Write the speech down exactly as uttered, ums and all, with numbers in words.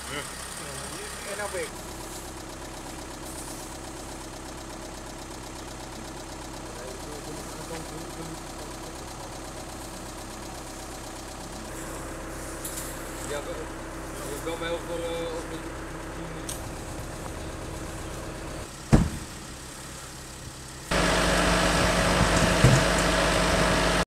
Ja. En nou weg. Ja, ik bel mij over, uh, over